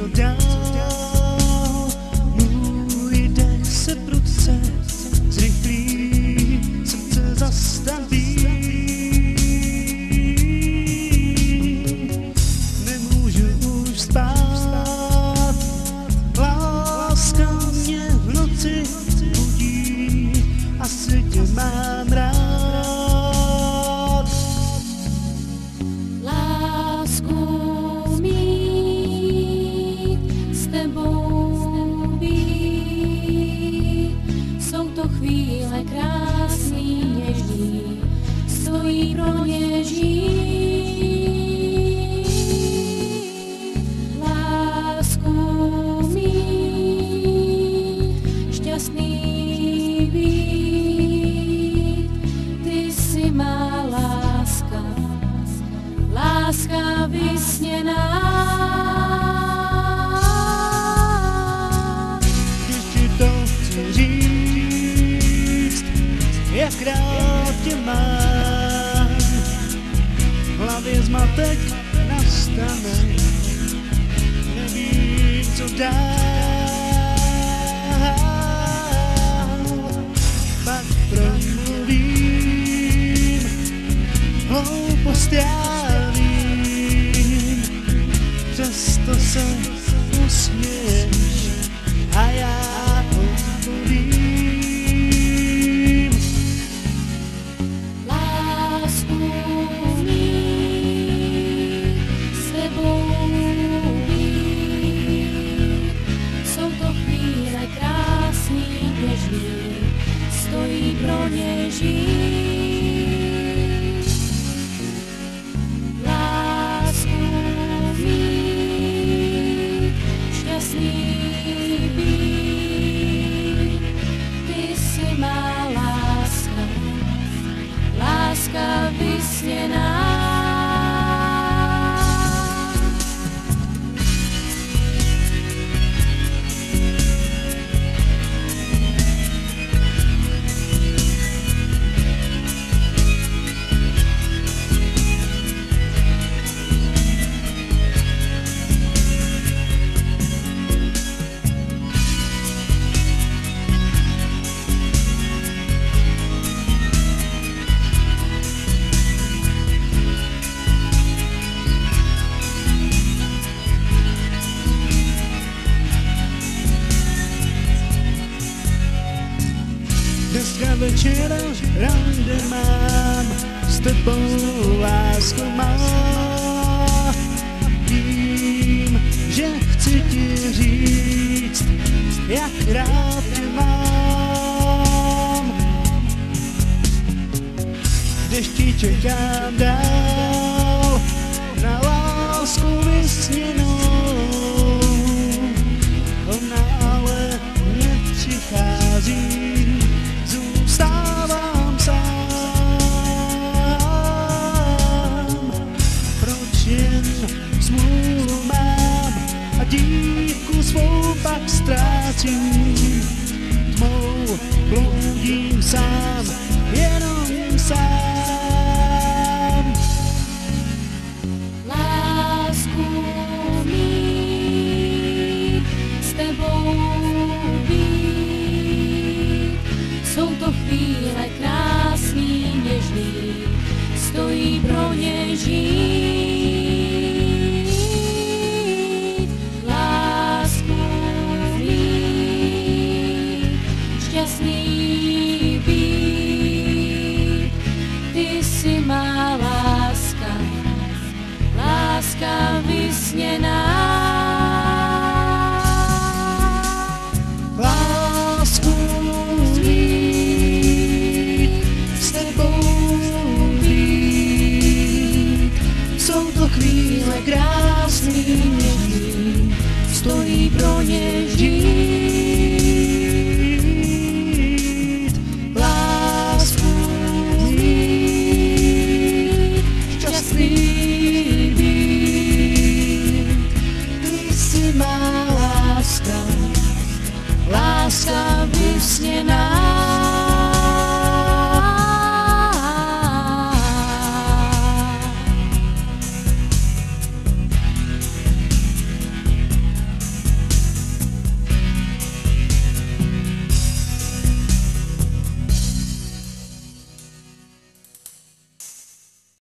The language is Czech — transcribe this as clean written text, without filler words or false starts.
co dál. Můj dech se prudce zrychlí, srdce zastaví. Nemůžu už spát, láska mě v noci budí, asi tě mám rád. Chvíle krásný, něžný, stojí pro ně žít. Lásku mít, šťastný být, ty jsi má láska, láska vysněná. Když ti to chci říct, jak rád tě mám, v hlavě zmatek nastane, nevím, co dál. Pak promluvím, hloupost já vím, přesto se usměješ a já odpovím. Stojí pro ně žít. Lásku mít, šťastný být, ty jsi má láska, láska vysněná. Dneska večera rande mám, s tebou lásko má. Vím, že chci ti říct, jak rád tě mám. Když ti čekám dál, na lásku vysněnou, ona ale nepřichází. Zůstávám sám, proč jen smůlu mám a dívku svou pak ztrácím. Tmou bloudím sám, jenom sám. Lásku mít, s tebou být, jsou to chvíle krásný, něžný, stojí pro ně žít. Lásku mít, šťastný být, ty jsi má láska, láska vysněná. Lásku mít, s tebou být, jsou to chvíle krásný, něžný, stojí pro ně žít. Lásku mít, šťastný být, ty jsi má láska, láska vysněná.